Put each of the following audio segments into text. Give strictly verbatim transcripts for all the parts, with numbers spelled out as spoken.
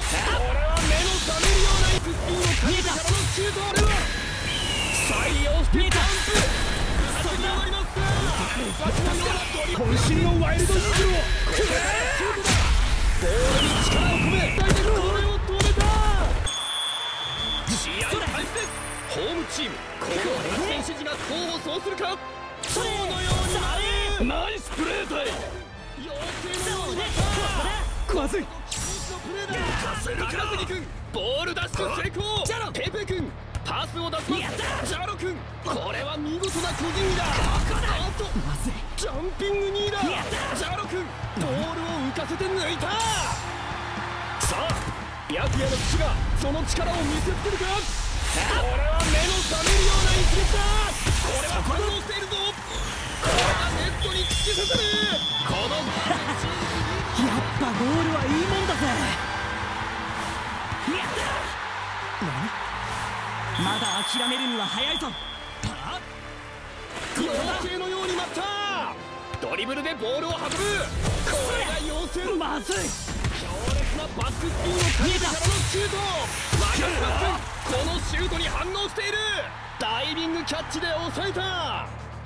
れは目の覚めるようなスピンをかけてからのシュート。俺は採用してジャンプ。そんな終わります。渾身のワイルドイーグルをシュートだ。ボールに力を込めこれを止めた。試合開始です。ホームチーム、この選手が功を奏するか。そうのようにナイスプレーだい。妖精のようにまずい。高杉君ボールダッシュ成功。ペペ君パスを出します。ジャロ君これは見事な個人技だ。あとジャンピングにだ。ジャロ君ボールを浮かせて抜いた。さあ白夜の騎士がその力を見せつけるか。これは目の覚めるような一撃だ。これは反応しているぞ。これがネットに突き刺さる。このやっぱゴールはいいもんだぜ。やった。まだ諦めるには早いぞ。 妖精のように待った。ドリブルでボールを運ぶ。これが妖精。まずい。強烈なバックスピンをかけてからのシュート。わかるか。このシュートに反応している。ダイビングキャッチで抑えた。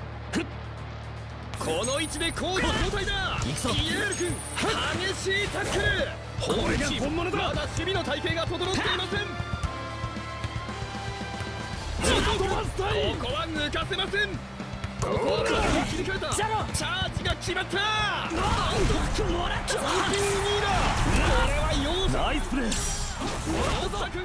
この位置でコート交代だ。イエール君激しいタックル。ホームチームまだ守備の体系が整っていません。ここは抜かせません。ここは切り替えた。チャージが決まった。ジャンピングにだ。これはヨーザナイスプレー。ヨーザ君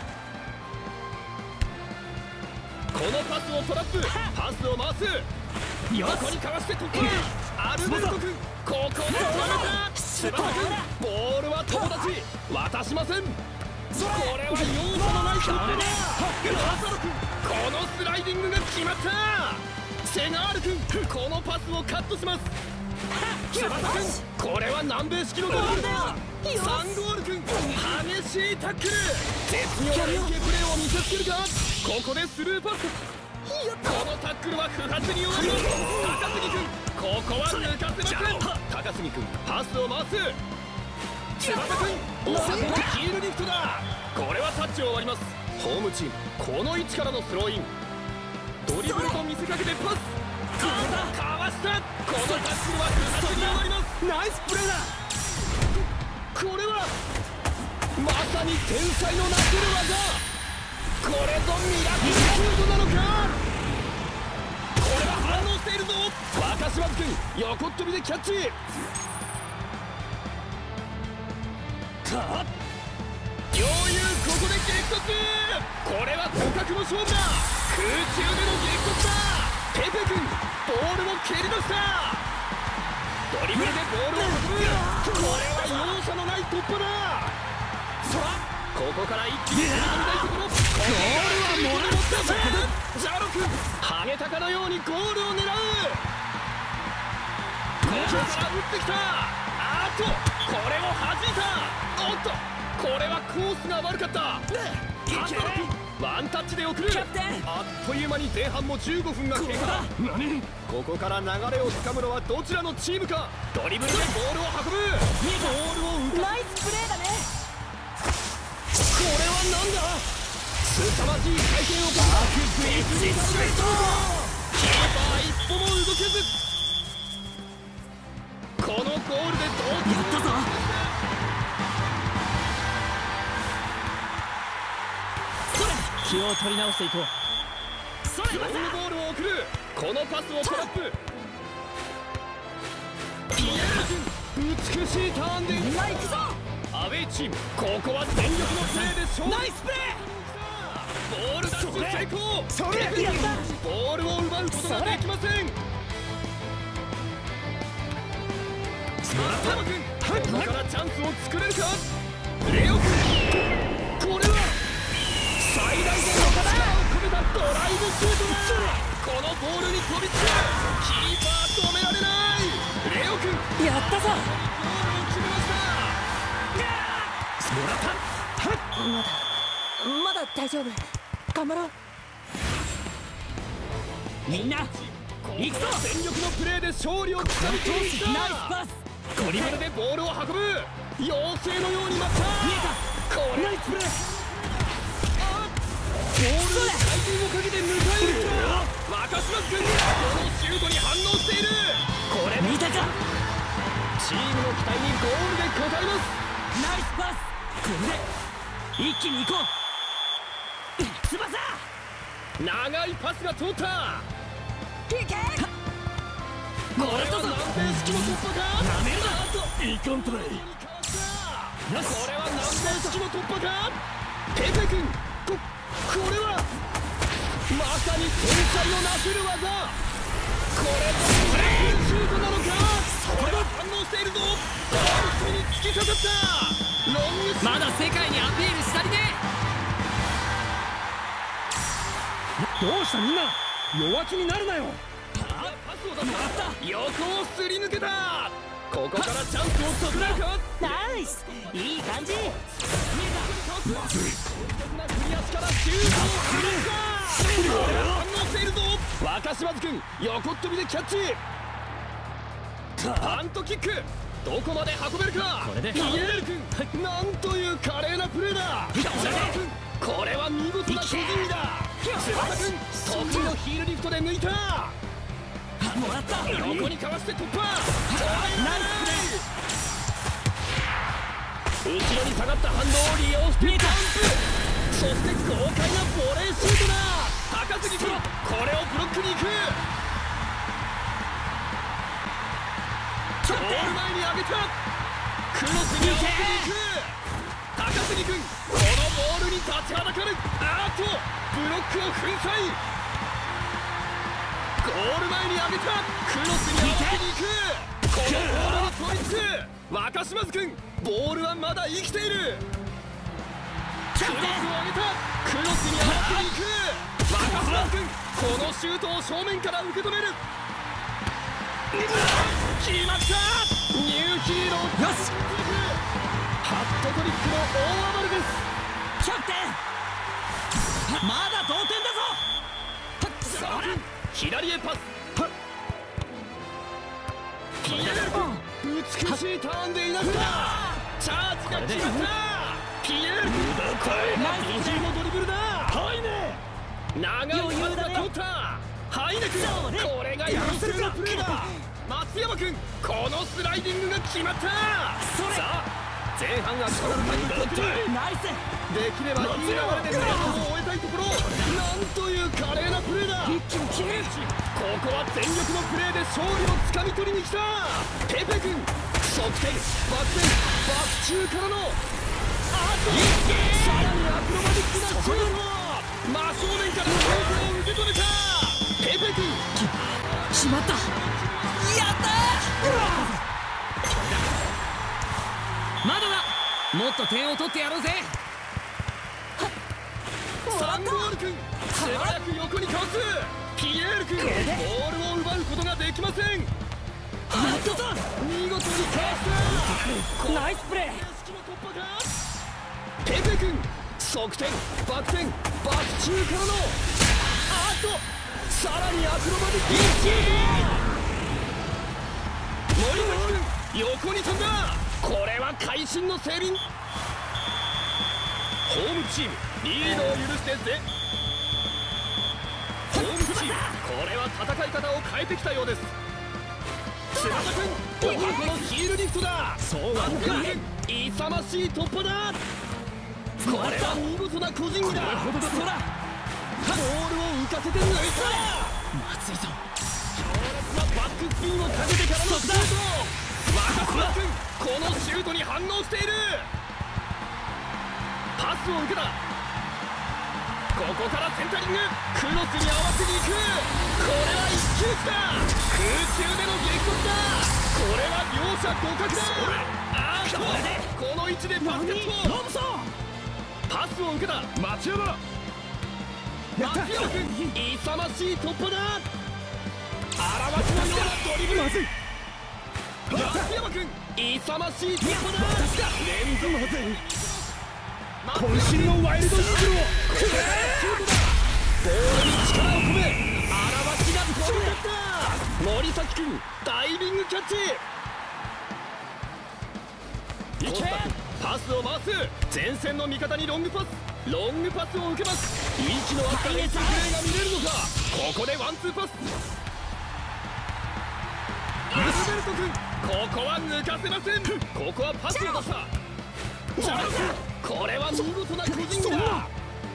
このパスをトラップ。パスを回す。横にかわして突破。アルベルト君ここで止めた。翼君ボールは友達渡しません。これは容赦のない突破だ。ラサロ君このスライディングが決まった。セガール君このパスをカットします。翼君これは南米式のゴールだ。サンゴール君激しいタックル。絶妙な連携プレーを見せつけるか。ここでスルーパス。このタックルは不発に終わります。高杉君ここは抜かせません。高杉君パスを回す。翼君おさこのヒールリフトだ。これはタッチを割ります。ホームチームこの位置からのスローイン。ドリブルと見せかけてパス。かわした。このタックルは不発に終わります。ナイスプレーだ。これはまさに天才のなせる技。これぞミラクルシュートなのか。これは反応しているぞ。若島津君横っ飛びでキャッチ。か余裕ここで激突。これは互角の勝負だ。空中での激突だ。ペペ君ボールを蹴り出した。ドリブルでボールを運ぶ。これは容赦のない突破だ。さあここから一気に踏み込みたいところ。ゴールはもらったぜ。ジャロ君ハゲタカのようにゴールを狙う。ここから打ってきた。あっとこれを弾いた。おっとこれはコースが悪かった。ワンタッチで送る。あっという間に前半もじゅうごふんが経過。何ここから流れをつかむのはどちらのチームか。ドリブルでボールを運ぶ。ボールを浮かナイスプレーだね。 これはなんだ。凄まじい回転をバックブリッジシュート。キーパー一歩も動けず。このゴールで同点。やったぞ。それ気を取り直していこう。それロングボールを送る。このパスをトラップ。イエール君美しいターンで今行くぞ。アウェイチームここは全力のプレーで勝利。ナイスプレー。ボールダッシュ成功。それやった。ボールを奪うことができません。松山君ここからチャンスを作れるか。レオ君これは最大限の力を込めたドライブシュートだ。このボールに飛びつく。キーパー止められない。レオ君やったぞ。 ゴールを決めました。もらった。 まだまだ大丈夫。頑張ろう。みんな行くぞ。 全力のプレーで勝利をつかみ取った。 ナイスパス。 ドリブルでボールを運ぶ。妖精のように待った。 れナイスプレー。ボールに回転をかけて迎える。若島君、このシュートに反応している。これ見たか。チームの期待にゴールで応えます。ナイスパス。これで一気に行こう。翼。長いパスが通った。いけ。これは南米式の突破か。なめるな。いいコントライ。これは南米式の突破か。ペペ君、ここれはまさに天才のなせる技。これはシュートなのか。これは反応しているぞ。ゴール隅に突き刺さった。ロングシュート。まだ世界にアピールしたりね。どうしたみんな、弱気になるなよ。パスを出した。横をすり抜けた。ここからチャンスを作れるか。 ナイス、いい感じ。 まずい。クリアしからシュートを振るか。反応しているぞ。若島津君、横っ飛びでキャッチ。パントキック、どこまで運べるか。これでピエール君、なんという華麗なプレーだ。これは見事な個人技だ。翼君、得意のヒールリフトで抜いた。もらった。横にかわして突破。ナイスプレー。後ろに下がった反動を利用してジャンプ。そして豪快なボレーシュートだ。高杉君、これをブロックに行く。ゴール前に上げた。クロスに合わせに行く。高杉君、このボールに立ちはだかる。あーっとブロックを粉砕。ゴール前に上げた。クロスに合わせに行く。このボールに統一。若島津君、ボールはまだ生きている。クロスを上げた。クロスに合わせに行く。若島津君、このシュートを正面から受け止める。決まった。ニューヒーロー。よし。ハットトリックの大暴れです。キャプテン、まだ同点だぞ。さあ、左へパス。ピエール君、美しいターンでいなした。チャージが決まった。ピエール君、これがフィジーのドリブルだ。ハイネ、長いパスが通った。ハイネ君、これが優秀なプレーだ。松山君、このスライディングが決まった。さあ、前半が力のタイム取ってナイス。できればいい流れで前半を終えたいところ。なんという華麗なプレーだ。一気に決める。ここは全力のプレーで勝利をつかみ取りに来た。ペペ君、側転、バック転、バック中からのあとさらにアクロバティックなシュート。真正面からシュートを受け止めた。ペペ君、決まった。やったー。まだだ。もっと点を取ってやろうぜ。サンゴール君、素早く横にかわす。ピエール君、ボールを奪うことができません。やったぞ。見事にかわした。ナイスプレー。ペペ君、側転、バック転、バック中からのあっとさらにアクロバティック。森崎君、横に飛んだ。これは会心のセービング。ホームチームリードを許してぜ。ホームチーム、これは戦い方を変えてきたようです。翼君、お箱のヒールリフトだ。そうなんだ。勇ましい突破だ。これは見事な個人技だ。ボールを浮かせて抜いた。まずいぞ。強烈なバックスピンをかけてからのシュート。若島君、このシュートに反応している。パスを受けた。ここからセンタリング。クロスに合わせに行く。これは一騎打ちだ。空中での激突だ。これは両者互角だ。あーっとこの位置でバスケット。ロブソン、パスを受けた。町山、松山君、勇ましい突破だ。荒町のようなドリブル。まずい。松山君、勇ましい突破だ。連続まずい。渾身のワイルドイーグルをシュートだ。ボールに力を込め荒町が飛び立った。森崎君、ダイビングキャッチ。いけ。パパスを回す。前線の味方にロングパス。ロングパスを受けます。息の合った連携プレーが見れるのか。ここでワンツーパス。アルベルト君、ここは抜かせません。ここはパスを出した。これは見事な個人技だ。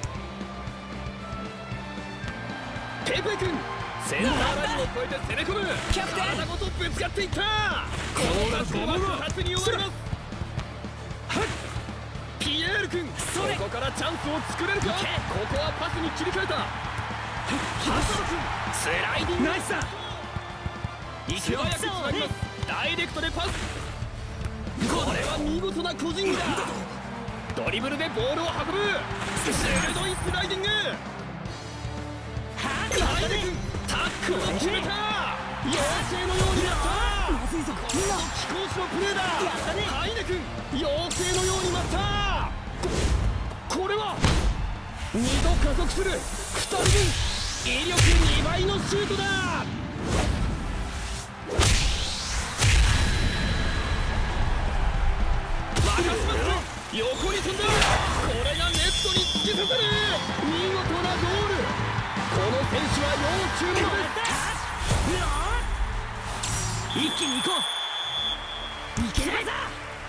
ペペ君、センターラインを越えて攻め込む。体ごとぶつかっていった。このラストはふたつに終わります。ピエール君、ここからチャンスを作れるか。ここはパスに切り替えた。ハサド君、スライディング。ナイスだ。素早くつなぎます。ダイレクトでパス。これは見事な個人技だ。ドリブルでボールを運ぶ。鋭いスライディング。ハイネ君、タックルを決めた。妖精のようになった。まずいぞ。この貴公子のプレーだ。ハイネ君、妖精のようになった。こ, これはにど加速するふたりぶん、威力にばいのシュートだ。若島君、横に飛んだ。これがネットに突き刺さる。見事なゴール。この選手は要注目です。一気に行こう。いけないぞ。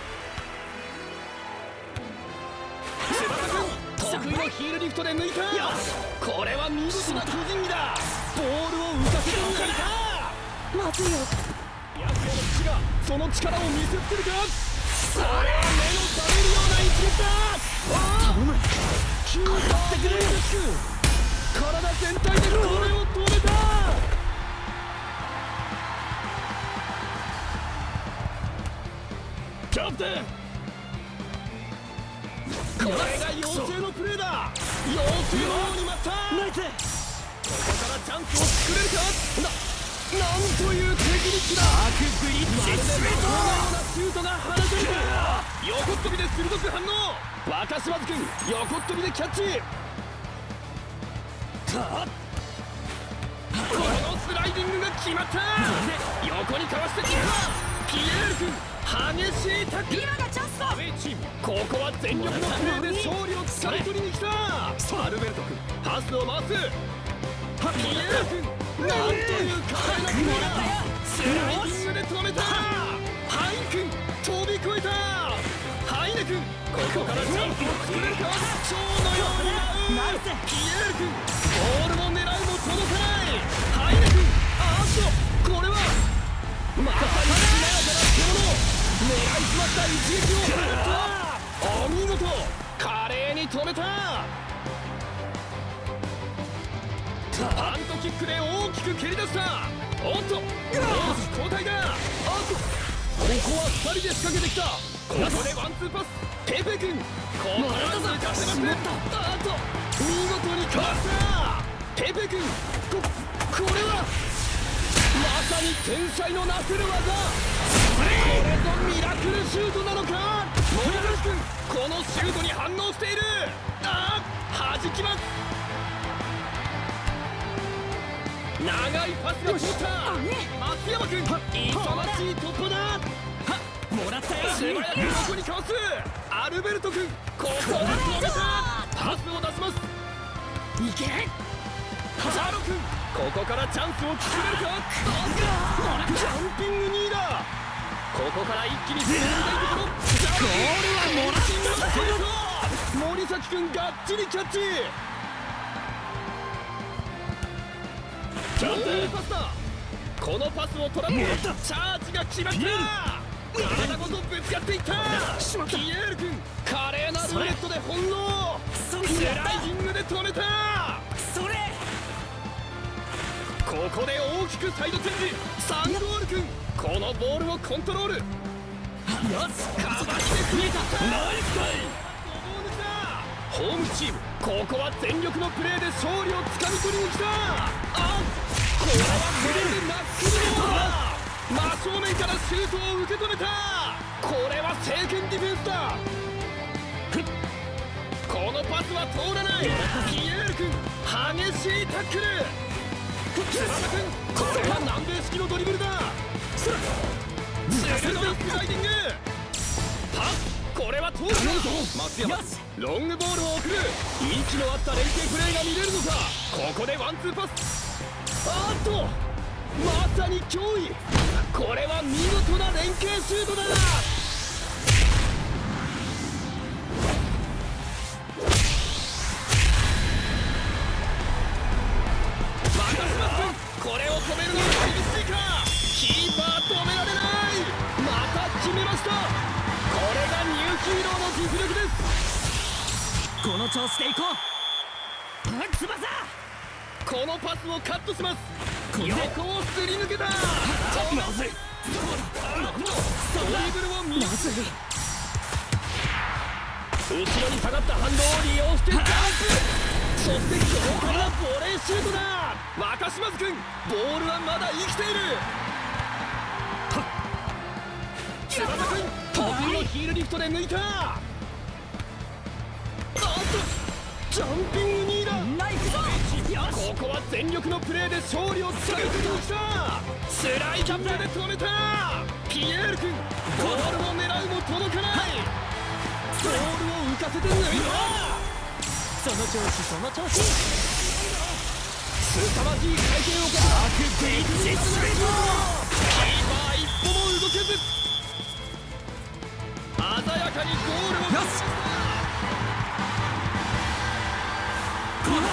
翼君、得意のヒールリフトで抜いた。これは見事な個人技だ。ボールを浮かせて抜いた。まずいよ。ヤクヤの父がその力を見せつけるか。それは目の覚めるような一撃だ。頼む、キーパーってくれる。体全体でこれを止めた。キャプテン、これが妖精のプレーだ。妖精のように舞った。ナイス。ここからチャンスを作れるか。な、なんというテクニックだ。アクブリッジシュート。このようなシュートが放てるか。横っ飛びで鋭く反応。若島津君、横っ飛びでキャッチ。このスライディングが決まった。横にかわしてきた。ピエール君、激しいタックル。今がチャンスだ。アウェーチーム、ここは全力のプレーで勝利をつかみ取りに来た。アルベルト君、パスを回す。ピエール君、なんという華麗なプレーだ。スライディングで止めた。ハイ君、飛び越えた。ハイネ君、ここからチャンスを作れるか。蝶のように舞う。ピエール君、ボールの狙いも届かない。ハイネ君、あっと、これはまさにしなやかな獣。狙い詰まった一撃を放った。お見事、華麗に止めた。パントキックで大きく蹴り出した。おっと、交代だ。あっと、ここはふたりで仕掛けてきた。ここでワンツーパス。ペペ君、ここから抜かせません。あっと、見事にかわした。ペペ君、ここれはまさに天才のなせる技。これぞミラクルシュートなのか。森崎君、このシュートに反応している。ああ、弾きます。長いパスが通った。松山君、勇ましい突破だ。もらったよ。素早く横にかわす。アルベルト君、ここで止めた。パスを出します。いけ。ハザード君、ここからチャンスを作れるか。ジャンピングにいだ。ここから一気に進んでいくところ。ゴールはもらった。森崎君、がっちりキャッチ。キャプテンパスだ。このパスをトラップ。チャージが決まった。体ごとぶつかっていった。ピエール君、華麗なルーレットで翻弄。スライディングで止めた。それ。ここで大きくサイドチェンジ。サンゴール君、このボールをコントロール。よし、カバーしてくれた。ナイスプレー。ホームチーム、ここは全力のプレーで勝利をつかみ取りに来た。あ、これはプレーでナックルボールだ。真正面からシュートを受け止めた。これは正拳ディフェンスだ。このパスは通らない。ピエール君、激しいタックル。翼君、これは南米式のドリブルだ。鋭いスライディング。パス、 これは通るぞ。松山ロングボールを送る。息の合った連携プレーが見れるのか。ここでワンツーパス。あーっとまさに脅威。これは見事な連携シュートだ。これを止めるのは厳しいか。キーパー止められない。また決めました。これがニューヒーローの実力です。 この調子でいこう。翼このパスをカットします。横をすり抜けた。まずい。ドリブルを見すぎ。後ろに下がった反動を利用してジャンプ。そして強烈なボレーシュートだ。若島津君、ボールはまだ生きている。翼君、得意のヒールリフトで抜いた。あっとジャンピングにいだ。ここは全力のプレーで勝利をつかみ取りました。スライディングで止めた。ピエール君、ボールを狙うも届かない。ボールを浮かせて抜いた。 その調子その調子。 凄まじい回転をかけた。アクブリッジスレッド。キーパー一歩も動けず。鮮やかにゴールを。よし。この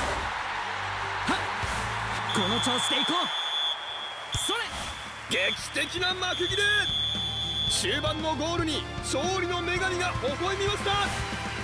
この調子でいこう。それ。 劇的な幕切れ。終盤のゴールに勝利の女神が微笑みました。